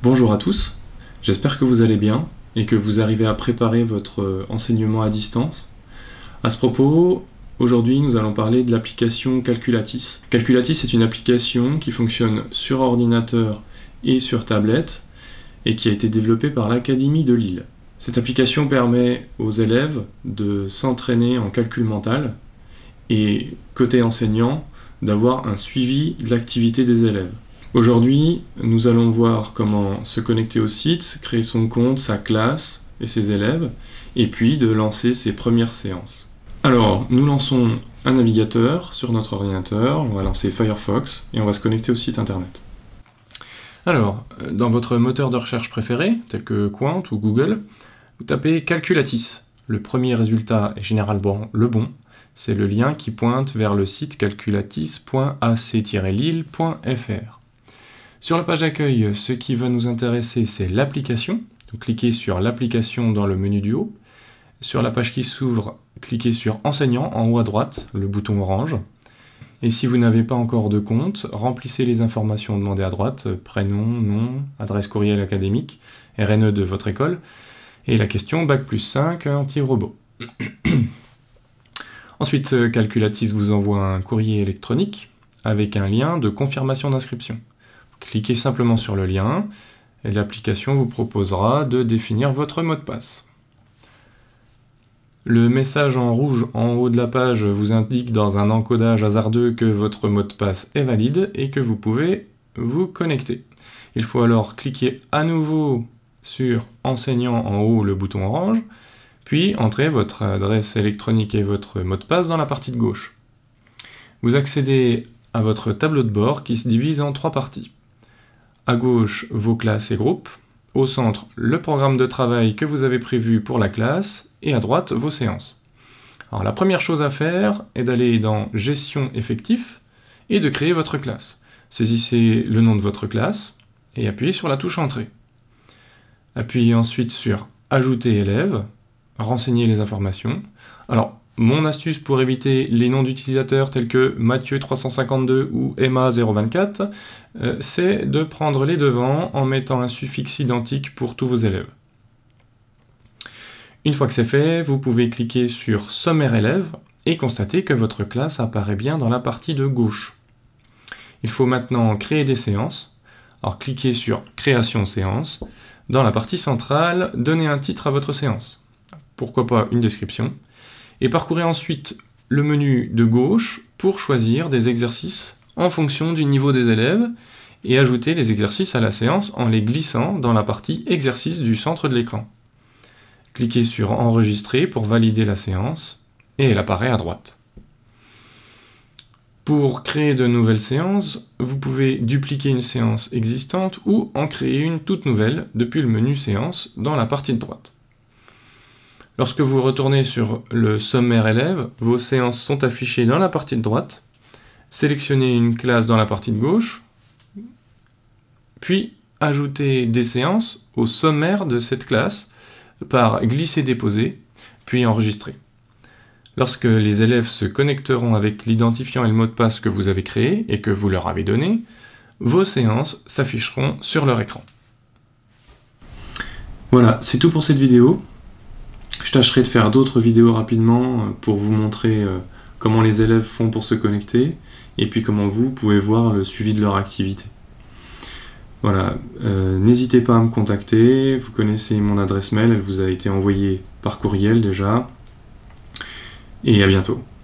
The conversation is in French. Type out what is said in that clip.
Bonjour à tous, j'espère que vous allez bien et que vous arrivez à préparer votre enseignement à distance. À ce propos, aujourd'hui nous allons parler de l'application Calculatis. Calculatis est une application qui fonctionne sur ordinateur et sur tablette et qui a été développée par l'Académie de Lille. Cette application permet aux élèves de s'entraîner en calcul mental et, côté enseignant, d'avoir un suivi de l'activité des élèves. Aujourd'hui, nous allons voir comment se connecter au site, créer son compte, sa classe et ses élèves, et puis de lancer ses premières séances. Alors, nous lançons un navigateur sur notre ordinateur, on va lancer Firefox, et on va se connecter au site internet. Alors, dans votre moteur de recherche préféré, tel que Qwant ou Google, vous tapez Calculatis. Le premier résultat est généralement le bon, c'est le lien qui pointe vers le site calculatis.ac-lille.fr. Sur la page d'accueil, ce qui va nous intéresser, c'est l'application. Donc, cliquez sur l'application dans le menu du haut. Sur la page qui s'ouvre, cliquez sur Enseignant en haut à droite, le bouton orange. Et si vous n'avez pas encore de compte, remplissez les informations demandées à droite, prénom, nom, adresse courriel académique, RNE de votre école, et la question Bac+5 anti-robot. Ensuite, Calculatis vous envoie un courrier électronique avec un lien de confirmation d'inscription. Cliquez simplement sur le lien et l'application vous proposera de définir votre mot de passe. Le message en rouge en haut de la page vous indique dans un encodage hasardeux que votre mot de passe est valide et que vous pouvez vous connecter. Il faut alors cliquer à nouveau sur Enseignant en haut, le bouton orange, puis entrer votre adresse électronique et votre mot de passe dans la partie de gauche. Vous accédez à votre tableau de bord qui se divise en 3 parties. À gauche, vos classes et groupes, au centre, le programme de travail que vous avez prévu pour la classe, et à droite, vos séances. Alors la première chose à faire est d'aller dans Gestion effectif et de créer votre classe. Saisissez le nom de votre classe et appuyez sur la touche Entrée. Appuyez ensuite sur Ajouter élève, renseigner les informations. Alors, mon astuce pour éviter les noms d'utilisateurs tels que Mathieu352 ou Emma024, c'est de prendre les devants en mettant un suffixe identique pour tous vos élèves. Une fois que c'est fait, vous pouvez cliquer sur Sommaire élève et constater que votre classe apparaît bien dans la partie de gauche. Il faut maintenant créer des séances. Alors cliquez sur Création séance. Dans la partie centrale, donnez un titre à votre séance. Pourquoi pas une description. Et parcourez ensuite le menu de gauche pour choisir des exercices en fonction du niveau des élèves et ajouter les exercices à la séance en les glissant dans la partie exercice du centre de l'écran. Cliquez sur Enregistrer pour valider la séance et elle apparaît à droite. Pour créer de nouvelles séances, vous pouvez dupliquer une séance existante ou en créer une toute nouvelle depuis le menu Séance dans la partie de droite. Lorsque vous retournez sur le sommaire élève, vos séances sont affichées dans la partie de droite. Sélectionnez une classe dans la partie de gauche, puis ajoutez des séances au sommaire de cette classe par glisser-déposer, puis enregistrer. Lorsque les élèves se connecteront avec l'identifiant et le mot de passe que vous avez créé et que vous leur avez donné, vos séances s'afficheront sur leur écran. Voilà, c'est tout pour cette vidéo. Je tâcherai de faire d'autres vidéos rapidement pour vous montrer comment les élèves font pour se connecter et puis comment vous pouvez voir le suivi de leur activité. Voilà, n'hésitez pas à me contacter, vous connaissez mon adresse mail, elle vous a été envoyée par courriel déjà, et à bientôt.